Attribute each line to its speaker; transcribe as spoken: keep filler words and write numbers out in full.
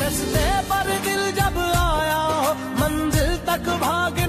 Speaker 1: रास्ते पर दिल जब आया हो, मंजिल तक भागे